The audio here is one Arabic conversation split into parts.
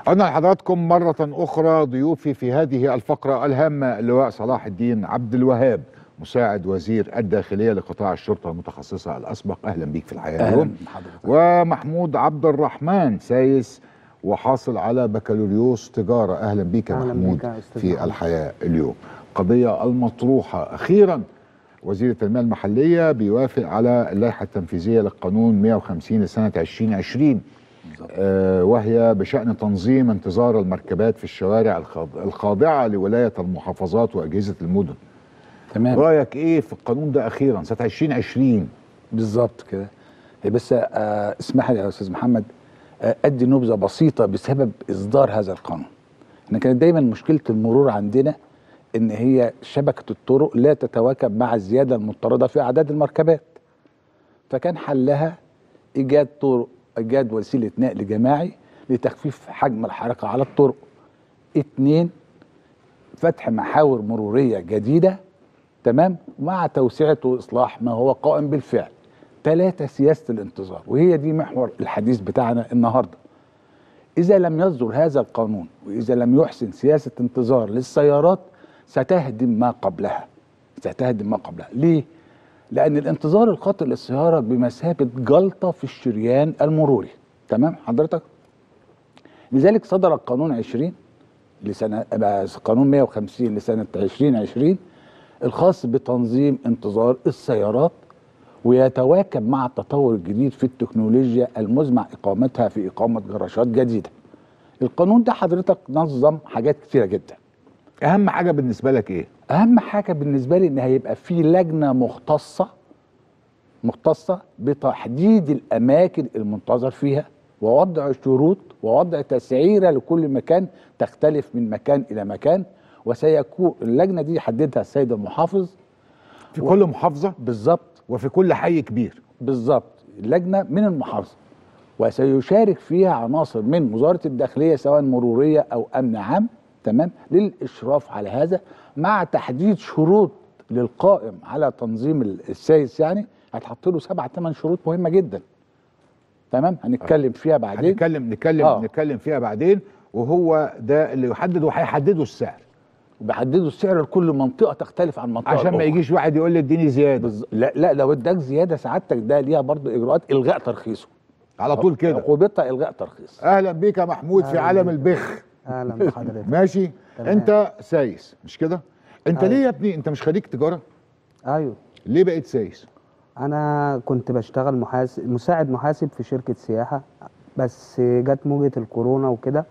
عدنا لحضراتكم مرة أخرى. ضيوفي في هذه الفقرة الهامة اللواء صلاح الدين عبد الوهاب، مساعد وزير الداخلية لقطاع الشرطة المتخصصة الأسبق. أهلا بيك في الحياة اليوم. ومحمود عبد الرحمن سايس، وحاصل على بكالوريوس تجارة. أهلا بيك يا محمود في الحياة اليوم. قضية المطروحة أخيرا، وزير التنمية المحلية بيوافق على اللائحة التنفيذية للقانون 150 لسنة 2020، وهي بشأن تنظيم انتظار المركبات في الشوارع الخاضعة لولاية المحافظات وأجهزة المدن. تمام. رأيك إيه في القانون ده أخيرا سنة 2020؟ بالظبط كده. بس اسمح لي يا أستاذ محمد أدي نبذة بسيطة بسبب إصدار هذا القانون. احنا كانت دايما مشكلة المرور عندنا إن هي شبكة الطرق لا تتواكب مع الزيادة المضطردة في أعداد المركبات، فكان حلها إيجاد طرق، إيجاد وسيلة نقل جماعي لتخفيف حجم الحركة على الطرق. 2، فتح محاور مرورية جديدة، تمام، مع توسعة وإصلاح ما هو قائم بالفعل. 3، سياسة الانتظار، وهي دي محور الحديث بتاعنا النهاردة. إذا لم يصدر هذا القانون وإذا لم يحسن سياسة انتظار للسيارات ستهدم ما قبلها. ليه؟ لأن الانتظار الخاطئ للسيارة بمثابة جلطة في الشريان المروري. تمام حضرتك؟ لذلك صدر القانون 20 لسنة، قانون 150 لسنة 2020 الخاص بتنظيم انتظار السيارات، ويتواكب مع التطور الجديد في التكنولوجيا المزمع إقامتها في إقامة جراشات جديدة. القانون ده حضرتك نظم حاجات كتيرة جدا. أهم حاجة بالنسبة لك إيه؟ أهم حاجة بالنسبة لي إن هيبقى في لجنة مختصة بتحديد الأماكن المنتظر فيها، ووضع شروط ووضع تسعيرة لكل مكان تختلف من مكان إلى مكان. وسيكون اللجنة دي يحددها السيد المحافظ في كل محافظة بالظبط، وفي كل حي كبير بالظبط. اللجنة من المحافظة، وسيشارك فيها عناصر من وزارة الداخلية سواء مرورية أو أمن عام، تمام، للإشراف على هذا، مع تحديد شروط للقائم على تنظيم السايس. يعني هتحط له 7-8 شروط مهمة جدا، تمام، هنتكلم فيها بعدين. نتكلم فيها بعدين. وهو ده اللي يحدد، وهيحددوا السعر، وبيحددوا السعر لكل منطقة تختلف عن منطقة عشان ما يجيش واحد يقول لي اديني زيادة. لا لو اداك زيادة سعادتك ده ليها برضو إجراءات إلغاء ترخيصه على طول كده، عقوبتها إلغاء ترخيص. أهلا بيك يا محمود في عالم البخ. اهلا بحضرتك. ماشي. انت سايس مش كده؟ انت ليه يا ابني انت مش خريج تجارة؟ ايوه. ليه بقيت سايس؟ انا كنت بشتغل مساعد محاسب في شركة سياحة، بس جت موجة الكورونا وكده.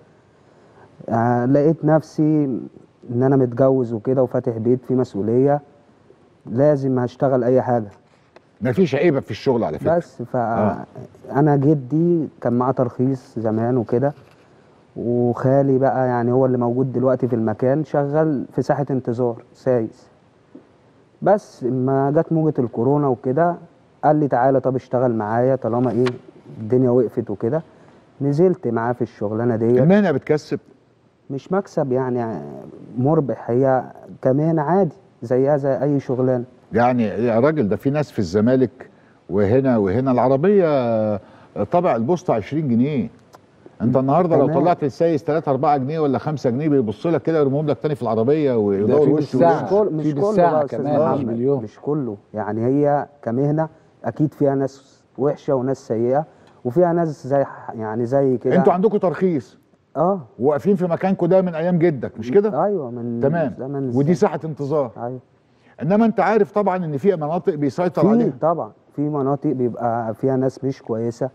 لقيت نفسي ان انا متجوز وكده وفاتح بيت فيه مسؤولية، لازم هشتغل اي حاجة. مفيش عيبة في الشغل على فكرة. بس انا جدي كان معاه ترخيص زمان وكده، وخالي بقى يعني هو اللي موجود دلوقتي في المكان، شغال في ساحة انتظار سايس. بس ما جت موجة الكورونا وكده قال لي تعالى طب اشتغل معايا طالما ايه الدنيا وقفت وكده. نزلت معاه في الشغلانه دي. المهنه بتكسب؟ مش مكسب يعني، مربح، هي كمهنه عادي زيها زي اي شغلانه. يعني يا راجل ده في ناس في الزمالك وهنا العربيه طبع البوسطه 20 جنيه. انت النهارده لو طلعت السايس 3-4 جنيه ولا 5 جنيه بيبص لك كده يرمهم لك تاني في العربيه ويدور وشه. مش كله كمان، مش كله يعني. هي كمهنه اكيد فيها ناس وحشه وناس سيئه، وفيها ناس زي كده. انتوا عندكم ترخيص واقفين في مكانكم ده من ايام جدك مش كده؟ ايوه من تمام. زمن ودي ساحه انتظار. ايوه. انما انت عارف طبعا ان في مناطق بيسيطر عليها. طبعا في مناطق بيبقى فيها ناس مش كويسه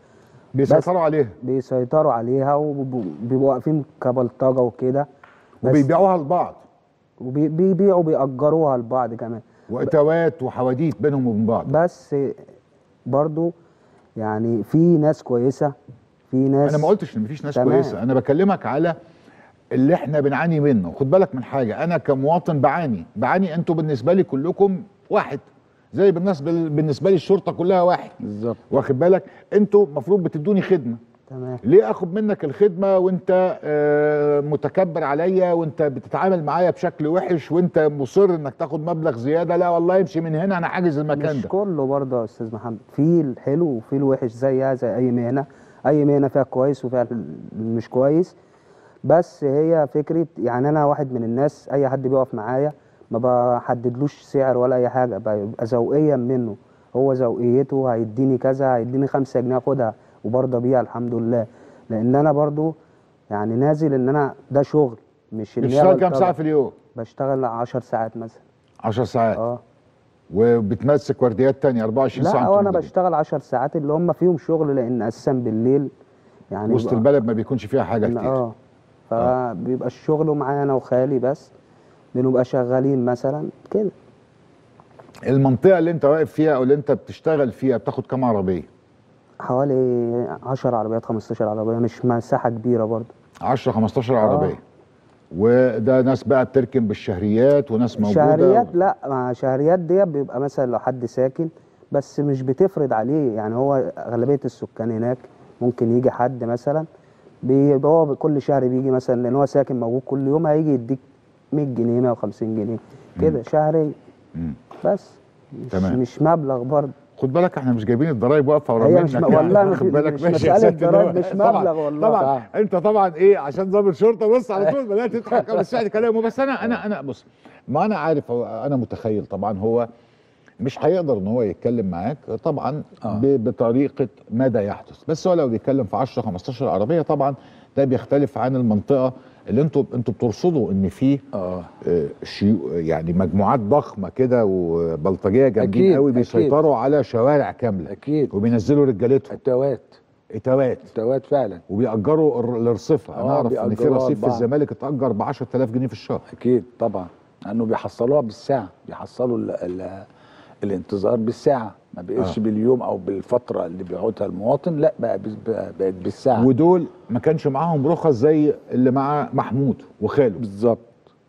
بيسيطروا عليها وبيبقوا واقفين كبلطجه وكده، وبيبيعوها لبعض، وبيبيعوا بيأجروها لبعض كمان، واتوات وحواديت بينهم وبين بعض. بس برضو يعني في ناس كويسه، في ناس. انا ما قلتش ان مفيش ناس كويسه، انا بكلمك على اللي احنا بنعاني منه. خد بالك من حاجه، انا كمواطن بعاني، انتوا بالنسبه لي كلكم واحد، زي بالنسبه لي الشرطه كلها واحد بالظبط. واخد بالك؟ انتوا المفروض بتدوني خدمه، تمام. ليه اخد منك الخدمه وانت متكبر عليا، وانت بتتعامل معايا بشكل وحش، وانت مصر انك تاخد مبلغ زياده؟ لا والله امشي من هنا، انا حاجز المكان ده. مش كله برضه يا استاذ محمد، في الحلو وفي الوحش زيها زي اي مهنه. اي مهنه فيها كويس وفيها مش كويس، بس هي فكره، يعني انا واحد من الناس اي حد بيقف معايا ما بحددلوش سعر ولا اي حاجه، بيبقى ذوقيا منه، هو ذوقيته هيديني كذا، هيديني 5 جنيه اخدها وبرضه بيها الحمد لله. لان انا برضه يعني نازل ان انا ده شغل، مش ان هي بتشتغل كام بلطجة. ساعه في اليوم؟ بشتغل 10 ساعات مثلا. 10 ساعات. اه وبتمسك ورديات تانية 24 ساعه لا، انتوا وانا موجودين؟ بشتغل 10 ساعات اللي هم فيهم شغل، لان اساسا بالليل يعني وسط البلد ما بيكونش فيها حاجه كتير. اه فبيبقى الشغل معايا انا وخالي بس، بنبقى شغالين مثلا كده. المنطقه اللي انت واقف فيها او اللي انت بتشتغل فيها بتاخد كام عربيه؟ حوالي 10 عربيات 15 عربية، مش مساحة كبيرة برضه. 10 15 عربيه. وده ناس بقى بتركن بالشهريات وناس موجوده شهريات لا، مع شهريات دي بيبقى مثلا لو حد ساكن، بس مش بتفرض عليه، يعني هو أغلبية السكان هناك ممكن يجي حد مثلا بيبقى هو كل شهر بيجي مثلا، لأن هو ساكن موجود كل يوم، هيجي يديك 100 جنيه 150 جنيه كده شهري بس. تمام. مش مبلغ برضه. خد بالك احنا مش جايبين الضرايب واقفه ورا هي منك مش يعني. والله واخد بالك مش ماشي يا مسألة سيادة اللواء. ضرايب، مش طبعا مبلغ والله. طبعا انت طبعا ايه عشان ضابط شرطه بص على طول بدات تضحك بس ساعد كلامه. بس انا بص، ما انا عارف انا متخيل طبعا هو مش هيقدر ان هو يتكلم معاك طبعا بطريقه ماذا يحدث، بس هو لو بيتكلم في 10 15 عربيه طبعا ده بيختلف عن المنطقه اللي انتوا بترصدوا ان في يعني مجموعات ضخمه كده وبلطجيه جامدين قوي بيسيطروا على شوارع كامله. اكيد. وبينزلوا رجالتهم اتوات فعلا. وبيأجروا الرصفه. انا اعرف ان في رصيف في بعض. الزمالك اتأجر ب 10000 جنيه في الشهر. اكيد طبعا، لانه بيحصلوها بالساعه، بيحصلوا الانتظار بالساعه، ما بقتش باليوم او بالفتره اللي بيقعدها المواطن، لا بقت بالساعه. ودول ما كانش معاهم رخص زي اللي مع محمود وخاله. بالظبط.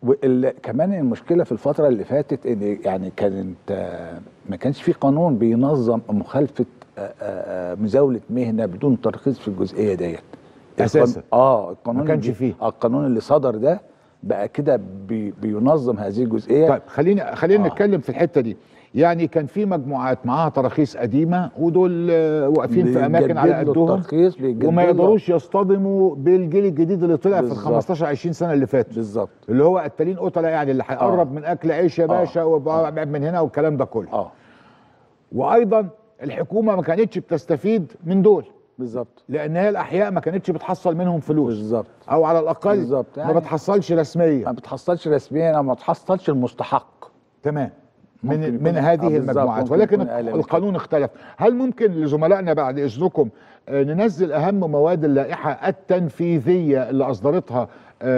كمان المشكله في الفتره اللي فاتت ان يعني كانت ما كانش في قانون بينظم مخالفه مزاوله مهنه بدون ترخيص في الجزئيه ديت اساسا. القانون ما كانش فيه. القانون اللي صدر ده بقى كده بينظم هذه الجزئيه. طيب خلينا نتكلم في الحته دي. يعني كان في مجموعات معاها تراخيص قديمه ودول واقفين في اماكن على قدهم وما يقدروش يصطدموا بالجيل الجديد اللي طلع في ال 15 20 سنه اللي فاتوا. بالظبط. اللي هو قتالين قتله، يعني اللي هيقرب من اكل عيش يا باشا وابعد من هنا والكلام ده كله. وايضا الحكومه ما كانتش بتستفيد من دول. بالظبط. لان هي الاحياء ما كانتش بتحصل منهم فلوس. بالظبط. او على الاقل يعني ما بتحصلش رسميا. ما بتحصلش رسميا او ما بتحصلش المستحق. تمام. من هذه المجموعات. ولكن القانون اختلف. هل ممكن لزملائنا بعد اذنكم ننزل اهم مواد اللائحه التنفيذيه اللي اصدرتها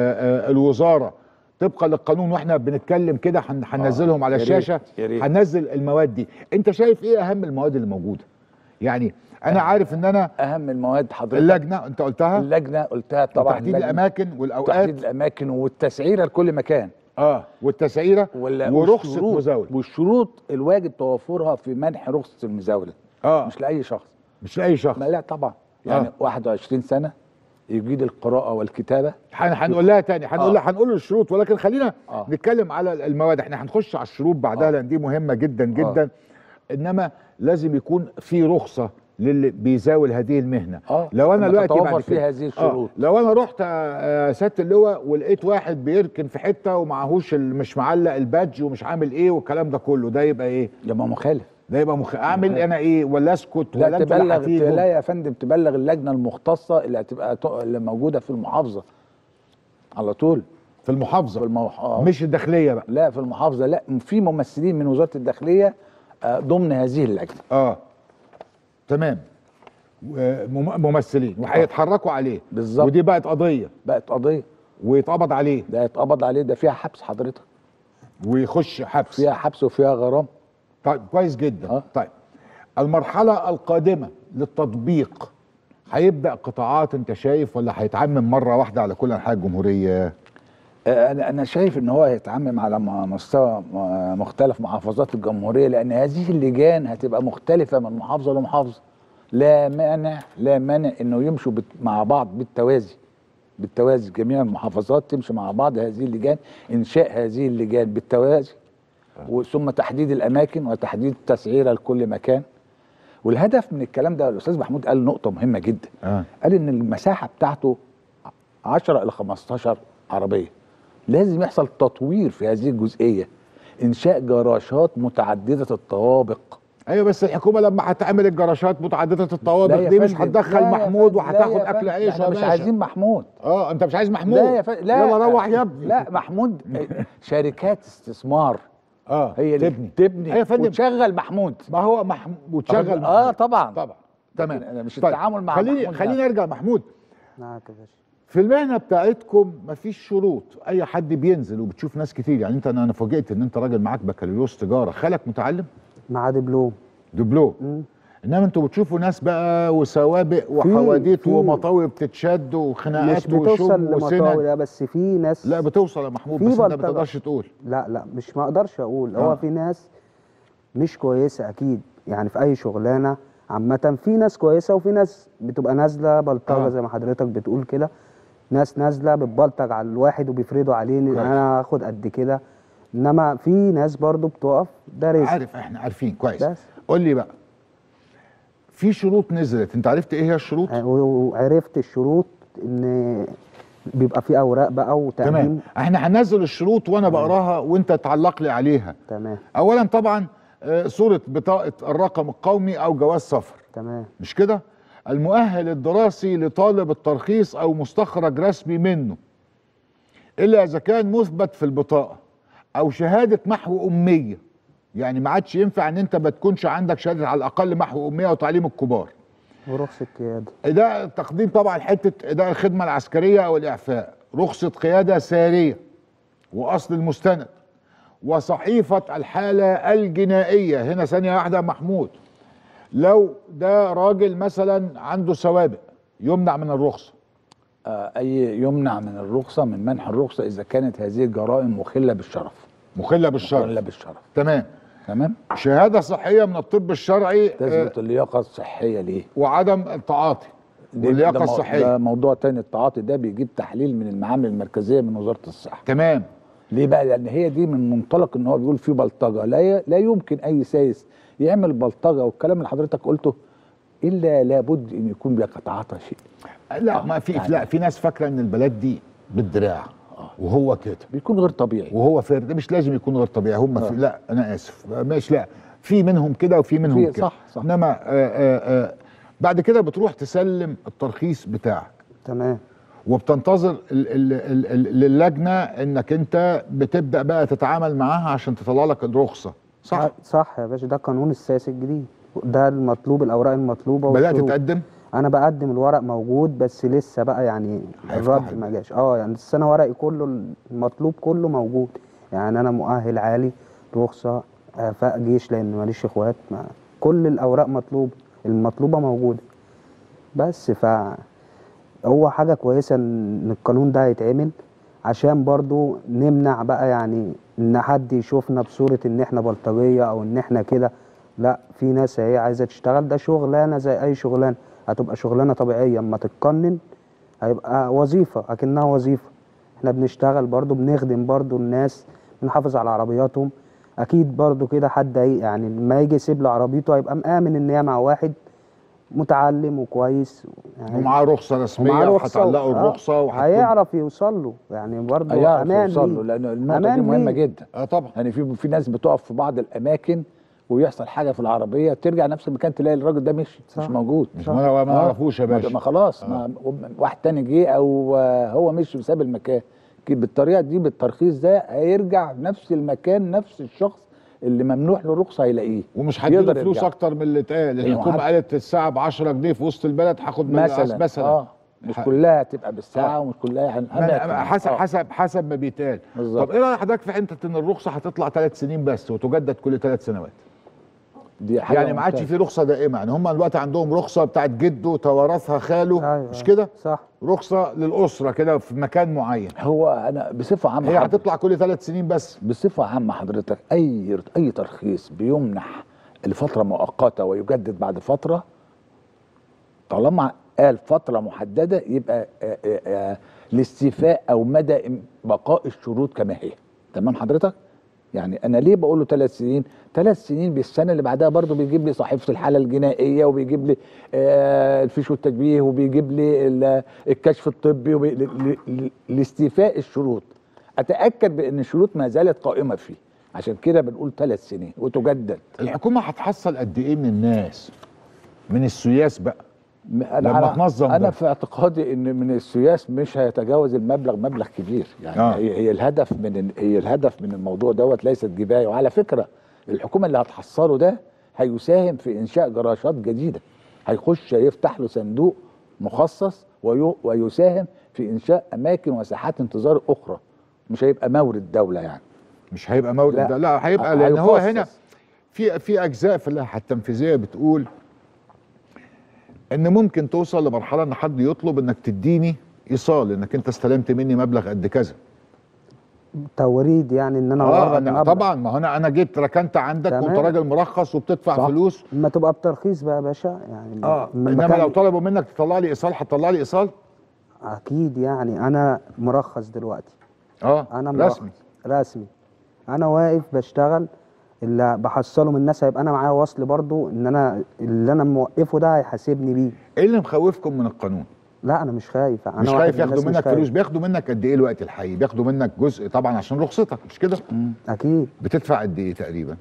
الوزاره طبقا للقانون واحنا بنتكلم كده؟ هننزلهم على الشاشه. هننزل المواد دي. انت شايف ايه اهم المواد اللي موجوده؟ يعني انا عارف ان انا اهم المواد حضرتك اللجنه انت قلتها. اللجنه قلتها طبعا. تحديد الاماكن والاوقات. تحديد الاماكن والتسعيره لكل مكان. والتسعيره ورخصه مزاوله. والشروط الواجب توفرها في منح رخصه المزاوله. مش لاي شخص. مش لاي شخص. لا طبعا. يعني 21 سنه يجيد القراءه والكتابه. هنقول لها تاني، هنقول الشروط، ولكن خلينا نتكلم على المواد. احنا هنخش على الشروط بعدها لان دي مهمه جدا جدا. انما لازم يكون في رخصه للي بيزاول هذه المهنه. لو انا دلوقتي بعد في هذه الشروط. لو انا رحت سياده اللواء ولقيت واحد بيركن في حته ومعهوش مش معلق البادج ومش عامل ايه والكلام ده كله، ده يبقى ايه؟ يبقى مخالف. ده يبقى اعمل انا ايه ولا اسكت ولا انت لا يا فندم، تبلغ اللجنه المختصه اللي هتبقى اللي موجوده في المحافظه على طول. في المحافظه مش الداخليه بقى. لا في المحافظه. لا، في ممثلين من وزاره الداخليه ضمن هذه اللجنه. تمام. ممثلين وهيتحركوا عليه. بالظبط. ودي بقت قضيه. ويتقبض عليه. ده يتقبض عليه، ده فيها حبس حضرتك. ويخش حبس. فيها حبس وفيها غرام. طيب كويس جدا. طيب المرحله القادمه للتطبيق هيبدا قطاعات انت شايف ولا هيتعمم مره واحده على كل انحاء الجمهوريه؟ انا شايف ان هو هيتعمم على مستوى مختلف محافظات الجمهوريه، لان هذه اللجان هتبقى مختلفه من محافظه لمحافظه. لا مانع انه يمشوا مع بعض بالتوازي جميع المحافظات تمشي مع بعض هذه اللجان، انشاء هذه اللجان بالتوازي، ثم تحديد الاماكن وتحديد تسعيره لكل مكان. والهدف من الكلام ده الاستاذ محمود قال نقطه مهمه جدا. قال ان المساحه بتاعته 10 الى 15 عربيه. لازم يحصل تطوير في هذه الجزئيه، انشاء جراشات متعدده الطوابق. ايوه بس الحكومه لما هتعمل الجراشات متعدده الطوابق لا يا دي مش فندم، هتدخل لا يا محمود فندم، لا وهتاخد يا اكل فندم، عيش احنا يا مش باشا. عايزين محمود. انت مش عايز محمود؟ لا يا فندم، لا، يلا روح يا ابني. لا محمود شركات استثمار هي اللي تبني ايوه يا فندم، وتشغل محمود. ما هو محمود وتشغل محمود. طبعا طبعا تمام. أنا مش طيب. التعامل مع محمود خليني ارجع محمود. معاك يا باشا. في المهنه بتاعتكم مفيش شروط، اي حد بينزل وبتشوف ناس كتير. يعني انا فوجئت ان انت راجل معاك بكالوريوس تجاره، خالك متعلم معاه دبلوم. دبلوم. انما انتوا بتشوفوا ناس بقى وسوابق وحواديت ومطاوي بتتشد وخناقات مش بتوصل وشم لمطاوي، وسنن. لا بس في ناس. لا بتوصل يا محمود، في بس انت ما بلطجة. بتقدرش تقول. لا مش ما اقدرش اقول. هو في ناس مش كويسه اكيد، يعني في اي شغلانه عامه في ناس كويسه وفي ناس بتبقى نازله بلطجه زي ما حضرتك بتقول كده. ناس نازله بتبلطج على الواحد وبيفرضوا عليه ان انا هاخد قد كده. انما في ناس برضو بتقف، ده رزق. عارف، احنا عارفين كويس. بس قول لي بقى، في شروط نزلت، انت عرفت ايه هي الشروط؟ وعرفت الشروط ان بيبقى في اوراق بقى وتقديم. تمام، احنا هننزل الشروط وانا بقراها وانت تعلق لي عليها. تمام. اولا طبعا صورة بطاقة الرقم القومي او جواز سفر. تمام. مش كده؟ المؤهل الدراسي لطالب الترخيص او مستخرج رسمي منه، الا اذا كان مثبت في البطاقة، او شهادة محو امية. يعني ما عادش ينفع ان انت ما تكونش عندك شهادة على الاقل محو امية وتعليم الكبار. ورخصة قيادة. ده تقديم طبعا حتة اداء الخدمة العسكرية او الاعفاء، رخصة قيادة سارية، واصل المستند، وصحيفة الحالة الجنائية. هنا ثانية واحدة يا محمود، لو ده راجل مثلا عنده سوابق يمنع من الرخصة. يمنع من الرخصة، من منح الرخصة إذا كانت هذه الجرائم مخلة بالشرف. مخلة بالشرف. مخلة بالشرف. تمام. تمام. شهادة صحية من الطب الشرعي تثبت اللياقة الصحية ليه، وعدم التعاطي واللياقة الصحية. ده موضوع تاني. التعاطي ده بيجيب تحليل من المعامل المركزية من وزارة الصحة. تمام. ليه بقى؟ لأن هي دي من منطلق إن هو بيقول في بلطجة. لا يمكن أي سايس يعمل بلطجة والكلام اللي حضرتك قلته إلا لابد إن يكون بيتعاطى شيء. لا ما في يعني لا في ناس فاكرة إن البلد دي بالدراع وهو كده بيكون غير طبيعي وهو فرد. مش لازم يكون غير طبيعي. هم في لا انا اسف ماشي، لا في منهم كده وفي منهم كده. صح. انما بعد كده بتروح تسلم الترخيص بتاعك. تمام. وبتنتظر للجنه انك انت بتبدا بقى تتعامل معاها عشان تطلع لك الرخصه. صح يا باشا، ده قانون السياسي الجديد، ده المطلوب، الاوراق المطلوبه. بدات تتقدم؟ انا بقدم، الورق موجود بس لسه بقى يعني الرد ما جاش. يعني بس انا ورقي كله المطلوب كله موجود. يعني انا مؤهل عالي، رخصه، اعفاء جيش لان ماليش اخوات، كل الاوراق المطلوبه موجوده. بس هو حاجه كويسه ان القانون ده يتعمل عشان برضو نمنع بقى يعني ان حد يشوفنا بصوره ان احنا بلطجيه او ان احنا كده. لا، في ناس هي عايزه تشتغل، ده شغلانه زي اي شغلانه، هتبقى شغلانه طبيعيه. اما تتقنن هيبقى وظيفه، اكنها وظيفه. احنا بنشتغل برضو، بنخدم برضو الناس، بنحافظ على عربياتهم. اكيد برضو كده حد يعني لما يجي يسيب له عربيته هيبقى مآمن ان هي مع واحد متعلم وكويس يعني، ومعاه رخصه رسميه وهتعلقوا الرخصه هيعرف يوصل له يعني برضو امان يوصل له، لان النقطه دي مهمه جدا. طبعا. يعني في ناس بتقف في بعض الاماكن ويحصل حاجه في العربيه، ترجع نفس المكان تلاقي الراجل ده مش موجود. ما نعرفوش يا باشا. ما خلاص واحد تاني جه او هو مش وساب المكان. بالطريقه دي بالترخيص ده هيرجع نفس المكان، نفس الشخص اللي ممنوح له الرخصه هيلاقيه، ومش هيديله فلوس اكتر من اللي اتقال. الحكومه قالت الساعه ب 10 جنيه في وسط البلد، هاخد مثلا مش كلها تبقى بالساعه ومش كلها حسب ما بيتقال. طب ايه رايك حضرتك في حته ان الرخصه هتطلع 3 سنين بس وتجدد كل 3 سنوات؟ دي حاجه يعني ما عادش في رخصه دائمه. يعني هم دلوقتي عندهم رخصه بتاعت جده توارثها خاله. مش كده؟ صح. رخصه للاسره كده في مكان معين. هو انا بصفه عامه هي هتطلع كل 3 سنين بس. بصفه عامه حضرتك اي ترخيص بيمنح لفتره مؤقته ويجدد بعد فتره، طالما قال فتره محدده يبقى لاستيفاء او مدى بقاء الشروط كما هي. تمام حضرتك؟ يعني انا ليه بقول له 3 سنين؟ 3 سنين بالسنه اللي بعدها برضه بيجيب لي صحيفه الحاله الجنائيه، وبيجيب لي الفيش والتشبيه، وبيجيب لي الكشف الطبي لاستيفاء الشروط. اتاكد بان الشروط ما زالت قائمه فيه. عشان كده بنقول 3 سنين وتجدد. الحكومه هتحصل قد ايه من الناس، من السياس بقى لما تنظم انا ده؟ في اعتقادي ان من السياس مش هيتجاوز المبلغ، مبلغ كبير يعني. هي الهدف من الموضوع دوت ليست جبايه. وعلى فكره الحكومه اللي هتحصله ده هيساهم في انشاء جراشات جديده، هيخش يفتح له صندوق مخصص ويساهم في انشاء اماكن وساحات انتظار اخرى. مش هيبقى مورد دوله يعني، مش هيبقى مورد لا. ده، لا هيبقى، لان هو هيخصص. هنا في اجزاء في اللائحه التنفيذيه بتقول ان ممكن توصل لمرحله ان حد يطلب انك تديني ايصال انك انت استلمت مني مبلغ قد كذا. توريد يعني ان انا اورد أنا مبلغ. طبعا، ما هو انا جيت ركنت عندك تمام. وانت راجل مرخص وبتدفع صح. فلوس. اما تبقى بترخيص بقى يا باشا يعني. انما المكان- لو طلبوا منك تطلع لي ايصال هتطلع لي ايصال؟ اكيد يعني انا مرخص دلوقتي. انا رسمي. رسمي. انا واقف بشتغل، اللي بحصله من الناس هيبقى انا معايا وصل برضو ان انا اللي انا موقفه ده هيحاسبني بيه. ايه اللي مخوفكم من القانون؟ لا انا مش خايف. انا مش واحد خايف من الناس ياخدوا مش منك خايف. فلوس؟ بياخدوا منك قد ايه الوقت الحقيقي؟ بياخدوا منك جزء طبعا عشان رخصتك، مش كده؟ اكيد. بتدفع قد ايه تقريبا؟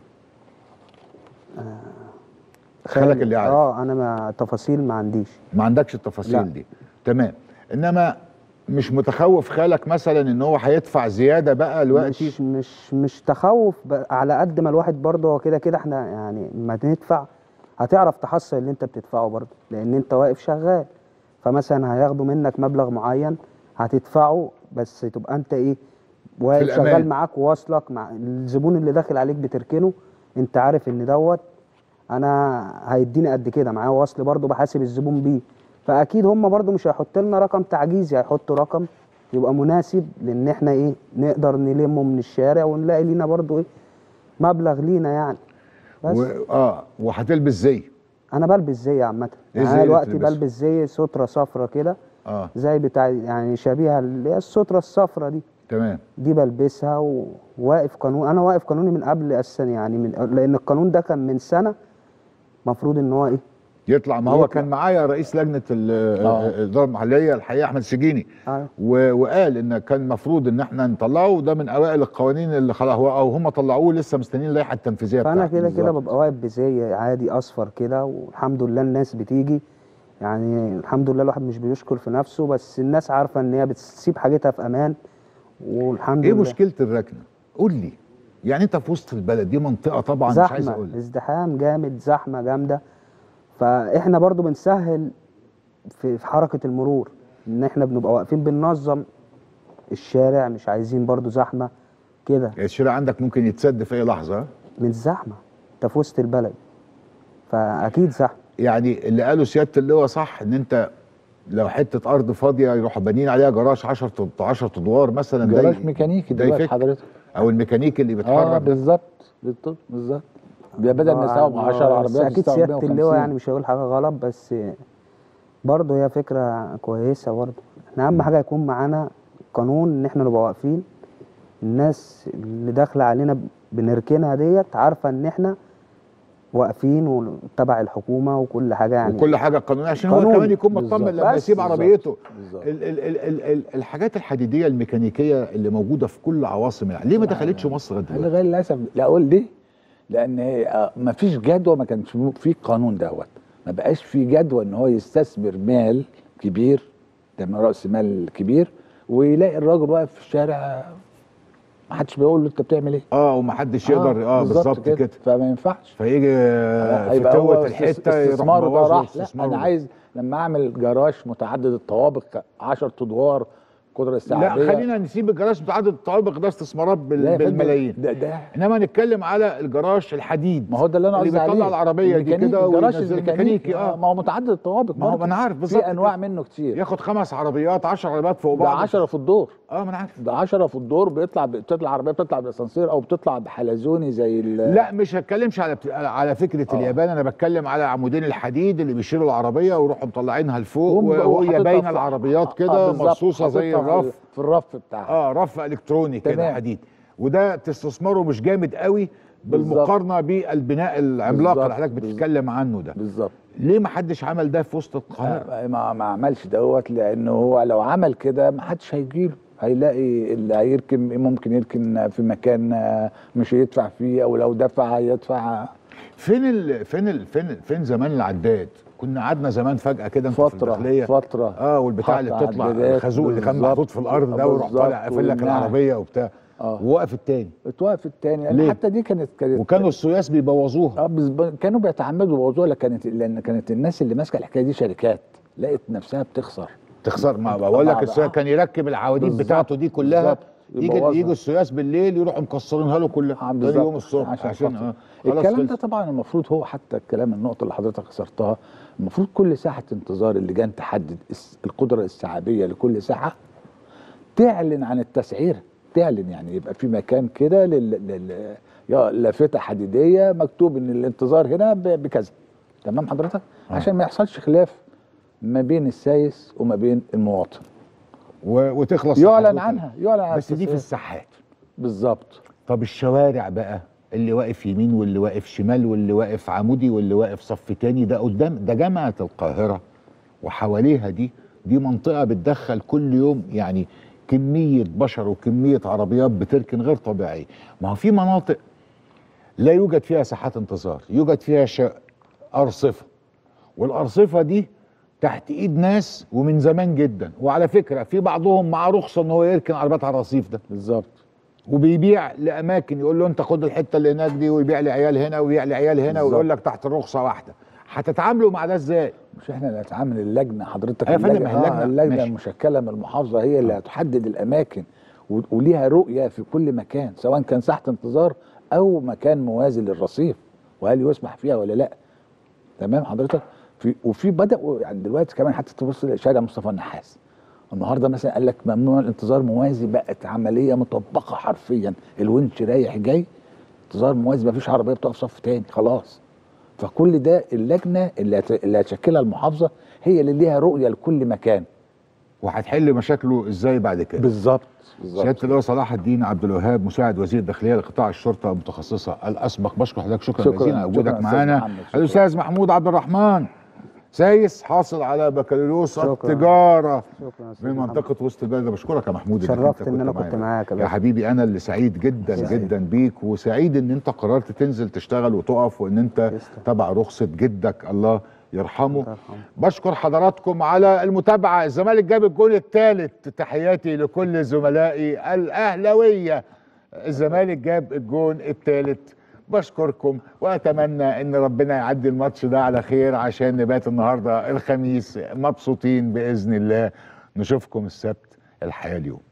خلك اللي عارف. انا ما تفاصيل ما عنديش. ما عندكش التفاصيل لا. دي، تمام. انما مش متخوف خالك مثلا ان هو هيدفع زياده بقى دلوقتي؟ مش تخوف على قد ما الواحد برضه هو كده كده احنا يعني ما تدفع هتعرف تحصل اللي انت بتدفعه برضه، لان انت واقف شغال. فمثلا هياخدوا منك مبلغ معين هتدفعه، بس تبقى انت ايه، واقف شغال معاك وواصلك مع الزبون اللي داخل عليك بتركنه. انت عارف ان دوت انا هيديني قد كده، معاه وصل برضه بحاسب الزبون بيه. فاكيد هم برضه مش هيحط لنا رقم تعجيزي، هيحطوا رقم يبقى مناسب لان احنا ايه نقدر نلمه من الشارع ونلاقي لينا برضه ايه مبلغ لينا يعني. بس وهتلبس زي؟ انا بلبس زي عامه يعني. انا دلوقتي بلبس زي ستره صفرة كده، زي بتاع يعني شبيهه اللي هي الستره الصفرة دي. تمام. دي بلبسها وواقف قانون. انا واقف قانوني من قبل اساسا يعني، لان القانون ده كان من سنه المفروض ان هو ايه يطلع. ما هو كان معايا رئيس لجنه الاداره المحليه الحقيقه احمد سجيني، وقال ان كان المفروض ان احنا نطلعه، وده من اوائل القوانين اللي خلاص او هم طلعوه لسه مستنيين اللائحه التنفيذيه بتاعته. فانا كده ببقى واقف بزي عادي اصفر كده، والحمد لله الناس بتيجي يعني. الحمد لله الواحد مش بيشكر في نفسه، بس الناس عارفه ان هي بتسيب حاجتها في امان، والحمد لله. ايه مشكله الركنه؟ قول لي. يعني انت في وسط البلد دي، منطقه طبعا مش عايز اقول، ازدحام جامد، زحمه جامده. فاحنا برضو بنسهل في حركه المرور، ان احنا بنبقى واقفين بننظم الشارع، مش عايزين برضو زحمه كده. الشارع عندك ممكن يتسد في اي لحظه من الزحمه، انت في وسط البلد فاكيد زحمه. يعني اللي قاله سياده اللواء صح، ان انت لو حته ارض فاضيه يروحوا بانيين عليها جراج 10 ادوار مثلا، جراج ميكانيكي دلوقتي حضرتك، او الميكانيكي اللي بيتحرك. بالظبط بدل ما يساوي 10 عربيات. اكيد سياده اللواء يعني مش هيقول حاجه غلط، بس برضه هي فكره كويسه برضه. احنا اهم حاجه يكون معانا قانون، ان احنا نبقى واقفين، الناس اللي داخله علينا بنركنها ديت عارفه ان احنا واقفين وتبع الحكومه وكل حاجه يعني، وكل حاجه قانونيه، عشان هو كمان يكون مطمن لما يسيب عربيته. الحاجات الحديديه الميكانيكيه اللي موجوده في كل عواصم يعني، ليه ما دخلتش مصر دلوقتي؟ لغايه للاسف. لا اقول ليه؟ لان ما فيش جدوى، ما كانش في قانون دوت، ما بقاش في جدوى ان هو يستثمر مال كبير، ده راس مال كبير، ويلاقي الراجل واقف في الشارع ما حدش بيقول له انت بتعمل ايه. ومحدش يقدر. بالظبط كده. فما ينفعش. فيجي في توه الحته استثماره ده راح. لا انا عايز لما اعمل جراج متعدد الطوابق 10 ادوار قدره استيعابيه. لا خلينا نسيب الجراج متعدد الطوابق ده استثمارات بالملايين. انما نتكلم على الجراج الحديد. ما هو ده اللي انا قصدي عليه، اللي بيطلع العربيه دي كده الجراج الميكانيكي. ما هو متعدد الطوابق. ما هو انا عارف بالظبط، في انواع منه كتير، ياخد 5 عربيات 10 عربيات فوق بعض. ده 10 في الدور. ما انا عارف، ده 10 في الدور. بتطلع عربيه، بتطلع باسانسير او بتطلع بحلزوني زي لا مش هتكلمش على فكره اليابان، انا بتكلم على عمودين الحديد اللي بيشيلوا العربيه ويروحوا مطلعينها لفوق، وهي باينه العربيات كده مرصوصه زي الرف، في الرف بتاعها. رف الكتروني كده حديد. وده استثماره مش جامد قوي بالمقارنه بالبناء العملاق اللي حضرتك بتتكلم عنه ده. بالظبط. ليه ما حدش عمل ده في وسط القاهره؟ ما عملش دوت لانه هو لو عمل كده ما حدش هيجيله، هيلاقي اللي هيركن ممكن يركن في مكان مش هيدفع فيه، او لو دفع هيدفع. فين زمان العداد؟ كنا قعدنا زمان فجأة كده انت في الداخلية فترة والبتاع اللي بتطلع الخازوق اللي كان محطوط في الارض ده، ويروح طالع قافل لك العربية وبتاع ووقف التاني. اتوقف التاني يعني. حتى دي كانت وكانوا السياس بيبوظوها. كانوا بيتعمدوا يبوظوها، لان كانت الناس اللي ماسكه الحكايه دي شركات لقت نفسها بتخسر. ما بقول لك السياس كان يركب العواديد بتاعته دي كلها، يجوا السياس بالليل يروحوا مكسرينها له كلها تاني يوم الصبح عشان الكلام ده. طبعا المفروض هو حتى الكلام النقطه اللي حضرتك اثرتها، المفروض كل ساحه انتظار اللجان تحدد القدره السحابيه لكل ساحه، تعلن عن التسعير، تعلن يعني يبقى في مكان كده لافته حديديه مكتوب ان الانتظار هنا بكذا. تمام حضرتك؟ عشان ما يحصلش خلاف ما بين السايس وما بين المواطن، وتخلص يعلن عنها بس دي في الساحات. بالظبط. طب الشوارع بقى، اللي واقف يمين واللي واقف شمال واللي واقف عمودي واللي واقف صف تاني، ده قدام ده جامعة القاهرة وحواليها دي منطقة بتدخل كل يوم يعني كمية بشر وكمية عربيات بتركن غير طبيعية. ما هو في مناطق لا يوجد فيها ساحات انتظار، يوجد فيها أرصفة، والأرصفة دي تحت ايد ناس ومن زمان جدا، وعلى فكرة في بعضهم مع رخصة ان هو يركن عربيات على الرصيف ده. بالظبط. وبيبيع لاماكن، يقول له انت خد الحته اللي هناك دي، ويبيع لعيال هنا ويبيع لعيال هنا، ويقول لك تحت الرخصه واحده. هتتعاملوا مع ده ازاي؟ مش احنا اللي هنتعامل، اللجنه حضرتك. اللجنه المشكله من المحافظه هي اللي هتحدد الاماكن وليها رؤيه في كل مكان، سواء كان ساحه انتظار او مكان موازي للرصيف، وهل يسمح فيها ولا لا. تمام حضرتك؟ وفي بداوا يعني دلوقتي كمان حتى تبص لشارع مصطفى النحاس النهارده مثلا قال لك ممنوع الانتظار موازي، بقت عمليه مطبقه حرفيا، الونش رايح جاي انتظار موازي، ما فيش عربيه بتقف صف تاني خلاص. فكل ده اللجنه اللي هتشكلها المحافظه هي اللي ليها رؤيه لكل مكان، وهتحل مشاكله ازاي بعد كده. بالظبط. سياده اللواء صلاح الدين عبد الوهاب، مساعد وزير الداخليه لقطاع الشرطه المتخصصه الاسبق، بشكر حضرتك شكرا جزيلا على وجودك معانا. الاستاذ محمود عبد الرحمن سايس حاصل على بكالوريوس التجاره من منطقه وسط البلد. بشكرك يا محمود، شرفت ان انا كنت معاك يا حبيبي. انا اللي سعيد جدا جدا بيك، وسعيد ان انت قررت تنزل تشتغل وتقف، وان انت تبع رخصه جدك الله يرحمه. بشكر حضراتكم على المتابعه. الزمالك جاب الجول الثالث، تحياتي لكل زملائي الاهلاويه. الزمالك جاب الجول الثالث، بشكركم واتمنى ان ربنا يعدي الماتش ده على خير عشان نبات النهارده الخميس مبسوطين باذن الله. نشوفكم السبت الحياه اليوم.